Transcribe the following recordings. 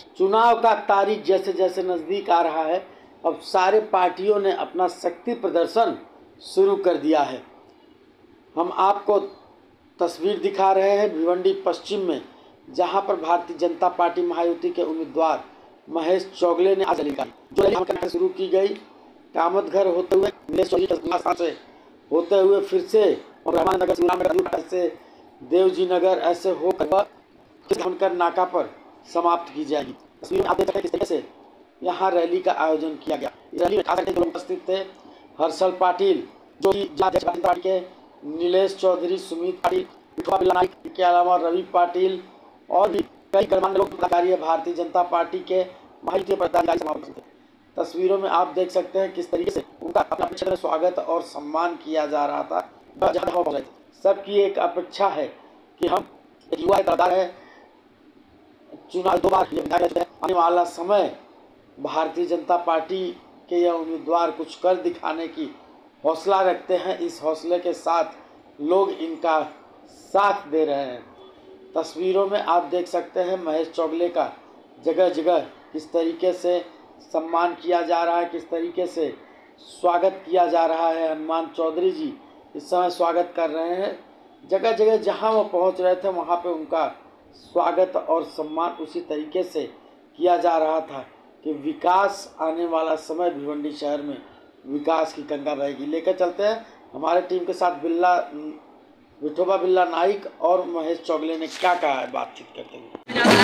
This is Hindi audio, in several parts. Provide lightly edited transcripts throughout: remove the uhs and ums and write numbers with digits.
चुनाव का तारीख जैसे जैसे नज़दीक आ रहा है, अब सारे पार्टियों ने अपना शक्ति प्रदर्शन शुरू कर दिया है। हम आपको तस्वीर दिखा रहे हैं भिवंडी पश्चिम में, जहां पर भारतीय जनता पार्टी महायुति के उम्मीदवार महेश चौगले ने आज रैली शुरू की गई। कामतघर होते हुए से होते हुए फिर से नगर से देवजी नगर ऐसे होकर नाका पर समाप्त की जाएगी। तस्वीर में आप देख सकते हैं किस तरीके से यहाँ रैली का आयोजन किया गया। इस रैली में उपस्थित थे हर्षल पाटिल, जो पार्टी के नीलेश चौधरी, सुमित पाटिल, विठवा बिल्ला नाइक के अलावा रवि पाटिल और भी कई गणमान्य लोग पदाधिकारी भारतीय जनता पार्टी के महायुति पदाधिकारी समाप्त थे। तस्वीरों में आप देख सकते हैं किस तरीके से उनका अपने क्षेत्र में स्वागत और सम्मान किया जा रहा था। सबकी एक अपेक्षा है कि हम युवा मतदाता है, चुनाव 2 बार आने वाला समय भारतीय जनता पार्टी के यह उम्मीदवार कुछ कर दिखाने की हौसला रखते हैं। इस हौसले के साथ लोग इनका साथ दे रहे हैं। तस्वीरों में आप देख सकते हैं महेश चौगले का जगह जगह किस तरीके से सम्मान किया जा रहा है, किस तरीके से स्वागत किया जा रहा है। हनुमान चौधरी जी इस समय स्वागत कर रहे हैं। जगह जगह जहां वो पहुंच रहे थे वहां पे उनका स्वागत और सम्मान उसी तरीके से किया जा रहा था कि विकास आने वाला समय भिवंडी शहर में विकास की गंगा बहेगी। लेकर चलते हैं हमारे टीम के साथ विठोबा बिल्ला नाइक और महेश चौगले ने क्या कहा है बातचीत करते हुए।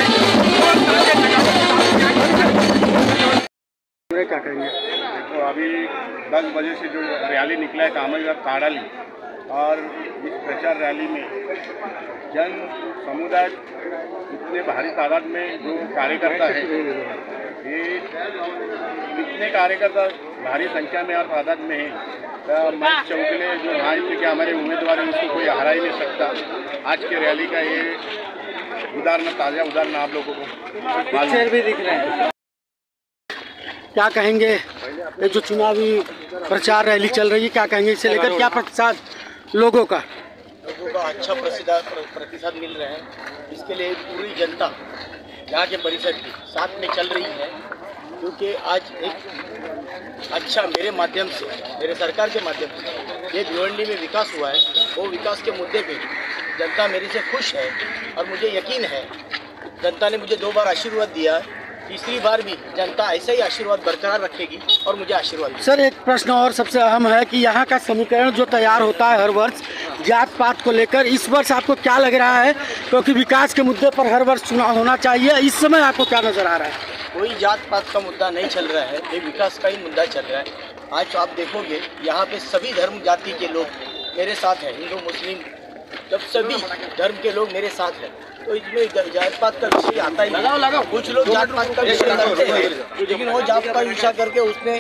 क्या कहेंगे? देखो, अभी 10 बजे से जो रैली निकला है कामतघर काड़ाली, और इस प्रचार रैली में जन समुदाय इतने भारी तादाद में जो कार्यकर्ता है, ये कितने कार्यकर्ता भारी संख्या में और तादाद में है। महेश चौगले जो भाई के हमारे उम्मीदवार हैं, उसको कोई हरा ही नहीं सकता। आज के रैली का ये उदाहरण, ताज़ा उदाहरण आप लोगों को भी दिख रहे हैं। क्या कहेंगे, ये जो चुनावी प्रचार रैली चल रही है, क्या कहेंगे इसे लेकर? क्या प्रतिशत लोगों का अच्छा प्रतिशत मिल रहे हैं? इसके लिए पूरी जनता यहाँ के परिषद की साथ में चल रही है, क्योंकि आज एक अच्छा मेरे माध्यम से, मेरे सरकार के माध्यम से ये भिवंडी में विकास हुआ है। वो विकास के मुद्दे पे जनता मेरे से खुश है और मुझे यकीन है जनता ने मुझे 2 बार आशीर्वाद दिया है, तीसरी बार भी जनता ऐसा ही आशीर्वाद बरकरार रखेगी और मुझे आशीर्वाद। सर, एक प्रश्न और सबसे अहम है कि यहाँ का समीकरण जो तैयार होता है हर वर्ष जात पात को लेकर, इस वर्ष आपको क्या लग रहा है? क्योंकि विकास के मुद्दे पर हर वर्ष चुनाव होना चाहिए, इस समय आपको क्या नजर आ रहा है? कोई जात पात का मुद्दा नहीं चल रहा है, ये विकास का ही मुद्दा चल रहा है। आज आप देखोगे यहाँ पे सभी धर्म जाति के लोग मेरे साथ हैं, हिंदू मुस्लिम, जब सभी धर्म के लोग मेरे साथ हैं, तो इसमें जात पात का विषय आता ही नहीं। कुछ लोग जात पात का विषय करते हैं, लेकिन वो जात का विषय करके उसने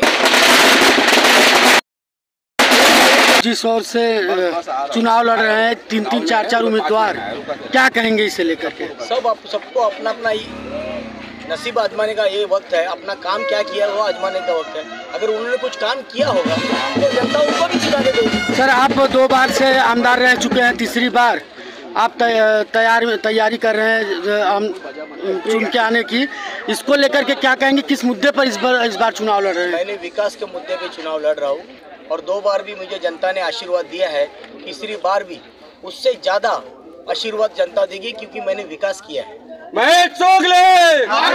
जिस ओर से चुनाव लड़ रहे हैं 3-3, 4-4 उम्मीदवार, क्या कहेंगे इसे लेकर के? सबको अपना अपना ही नसीब आजमाने का ये वक्त है। अपना काम क्या किया वो आजमाने का वक्त है। अगर उन्होंने कुछ काम किया होगा तो जनता उनको भी जिता देगी। सर, आप 2 बार से आमदार रह चुके हैं, तीसरी बार आप तैयारी कर रहे हैं चुन के आने की, इसको लेकर के क्या कहेंगे? किस मुद्दे पर इस बार चुनाव लड़ रहे हैं? मैंने विकास के मुद्दे पे चुनाव लड़ रहा हूँ और 2 बार भी मुझे जनता ने आशीर्वाद दिया है। तीसरी बार भी उससे ज़्यादा आशीर्वाद जनता देगी, क्योंकि मैंने विकास किया है। महेश चौगले